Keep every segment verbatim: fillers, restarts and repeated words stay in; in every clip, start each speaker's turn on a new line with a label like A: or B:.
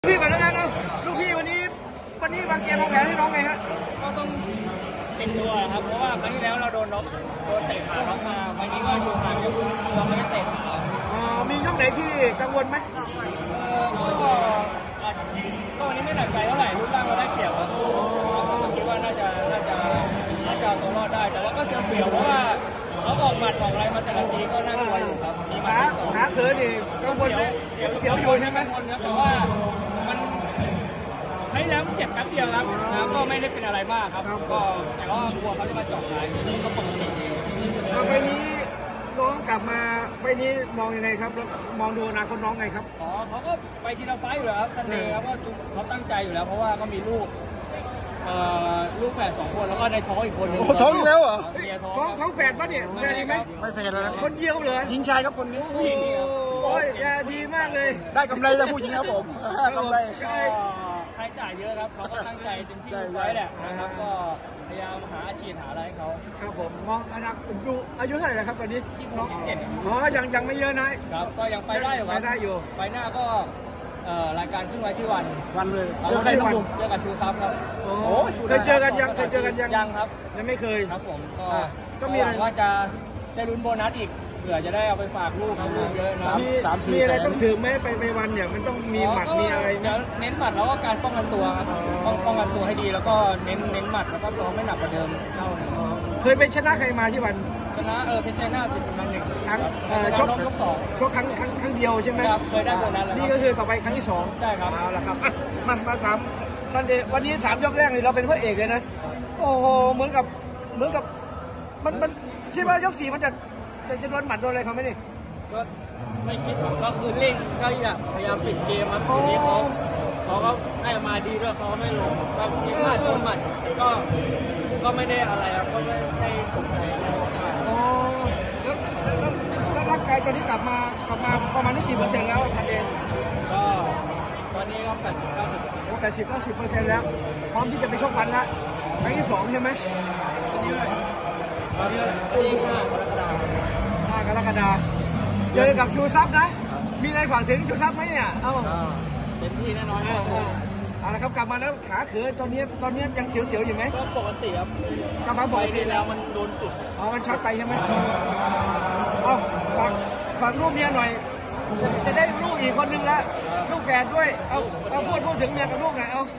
A: พี่ก่อนแล้วกันนะลูกพี่วันนี้วันนี้วางเกมวางแผนให้น้องไงฮะ
B: ก็ต้องติดตัวครับเพราะว่าครั้งที่แล้วเราโดนน็อกโดนเตะขาน็อกมาวันนี้ก็อยู่ห่างยกเราไม่ได้เตะขา
A: มียกไหนที่กังวลไหม
B: ก็ก็วันนี้ไม่หนักใจเท่าไหร่รูปร่างเราได้เปรียบครับคิดว่าน่าจะน่าจะน่าจะตัวรอดได้แต่ว่าก็เสียเปรียบเพราะว่าเขาออกหมัดออกอะไรมาแต่ละทีก็น่ากลัวอยู่ครับ
A: ขาขาเขินนี่กังวลไหมเสียวอยู่ใช่ไหม
B: แต่ว่ามันให้แล้วเจ็บแป๊บเดียวครับนะก็ไม่ได้เป็นอะไรมากครับก็แต่ก็กลัวเขาจะมาเจาะขาก็ปกติดี
A: ไปนี้น้องกลับมาไปนี้มองยังไงครับแล้วมองดูอนาคตน้องไงครับ
B: อ๋อเขาก็ไปทีละไฟอยู่แล้วครับซันเดย์ครับก็เขาตั้งใจอยู่แล้วเพราะว่าก็มีลูกลูกแฝดสองคนแล้วก็ในท้องอีกคนนึง
A: ท้องแล้วเหรอท้องท้องแฝดป่ะเนี่ยแฝดดีไหม
B: ไม่แฝดแล้วนะ
A: คนเดียวเลย
B: ยิงชายครับคนนี้
A: ผู้หญิงโอ้ยแย่ดีมากเลย
B: ได้กำไรจากผู้หญิงครับผมกำไรใครจ่ายเยอะครับเขาก็ตั้งใจเต็มที่ไว้แหละนะครับก็พยายามหาอาชีพหาอะไรให้เขา
A: ครับผมมองอนาคตดูอายุเท่าไหร่ครับตอนนี้
B: ยี่สิบเจ็ด
A: อ๋อยังยังไม่เยอะนะครับ
B: ก็ยังไปได้อยู่
A: ไปได้อยู่
B: ไปหน้าก็รายการขึ้นไว้ที่วัน
A: วันเลย
B: เจอใครวันเจอกับชูซับครับ
A: โอ้เคยเจอกันยังเคยเจอกันยัง
B: ยังครับ
A: ยังไม่เคย
B: ครับผมก็
A: ก็มีอะไร
B: ว่าจะได้ลุ้นโบนัสอีกเผื่อจะได้เอาไปฝากลูกลูกเยอะนะ
A: มีอะไรต้องสืบไหมไปไปวันเนี่ยมันต้องมีหมัดมีอะไร
B: เน้นหมัดแล้วก็การป้องกันตัวครับต้องป้องกันตัวให้ดีแล้วก็เน้นเน้นหมัดแล้วก็ซ้อมไม่หนักกว่าเดิมเท่านึง
A: เคยไปชนะใครมาที่วัน
B: ชนะเออเพชรชัยนาทสิบครั้งหนึ่ง
A: ครั้ง
B: ชกยกสอง
A: ชกครั้งครั้งครั้งเดียวใช่ไหม
B: เคยได้โบนัสแล้ว
A: นี่ก็คือต่อไปครั้งที่สอง
B: ใช่ครับ
A: เอาละครับมามาถามซันเดย์วันนี้สามยกแรกเลยเราเป็นพระเอกเลยนะโอ้โหเหมือนกับเหมือนกับมันมันคิดว่ายกสี่มันจะจะจะโดนหมัดโดนอะไรเขาไหมนี่
B: ก็ไม่คิดก็คือเล่นก็อยากพยายามปิดเกมครับทีนี้เขาเขาก็ได้มาดีด้วยเขาไม่ลงก็มีพลาดโดนหมัดก็ก็ไม่ได้อะไรครับก็ไม่ได้สงสัยอะไร
A: อ๋อแล้วแล้วแล้วร่างกายตอนนี้กลับมากลับมาประมาณที่กี่เปอร์เซ็นต์แล้วซันเดย์
B: ก็ตอนนี้ก็แปดสิบเก้าสิบ
A: โอ้แปดสิบเก้าสิบเปอร์เซ็นต์แล้วพร้อมที่จะไปชกวันละครั้งที่สองใช่ไหม
B: ตอนนี้ตอนนี้ที่ห้ากรกฎาคม
A: ห้ากรกฎาคมเจอกับชูซับนะมีอะไรฝากถึงชูซับไหมเนี่ยเอ้า
B: เต็มที่แน่นอน
A: เอาละครับกลับมาแล้วขาเขือตอนนี้ตอนนี้ยังเสียวๆอยู่ไหม
B: ก็ปกติครับ
A: กลับมาปกติ
B: แล้วมันโดนจุด
A: อ๋อมันช็อตไปใช่ไหมเอาฝากฝากลูกเมียหน่อยจะได้ลูกอีกคนนึงละลูกแฝดด้วยเอาเอาพูดพูดถึงเมียกับลูกหน่อยเอา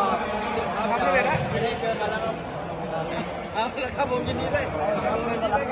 B: ก็ทำได้เลยนะไม่ได้เจอกันแล้วครับ
A: เอาละครับผมยินดีด้วย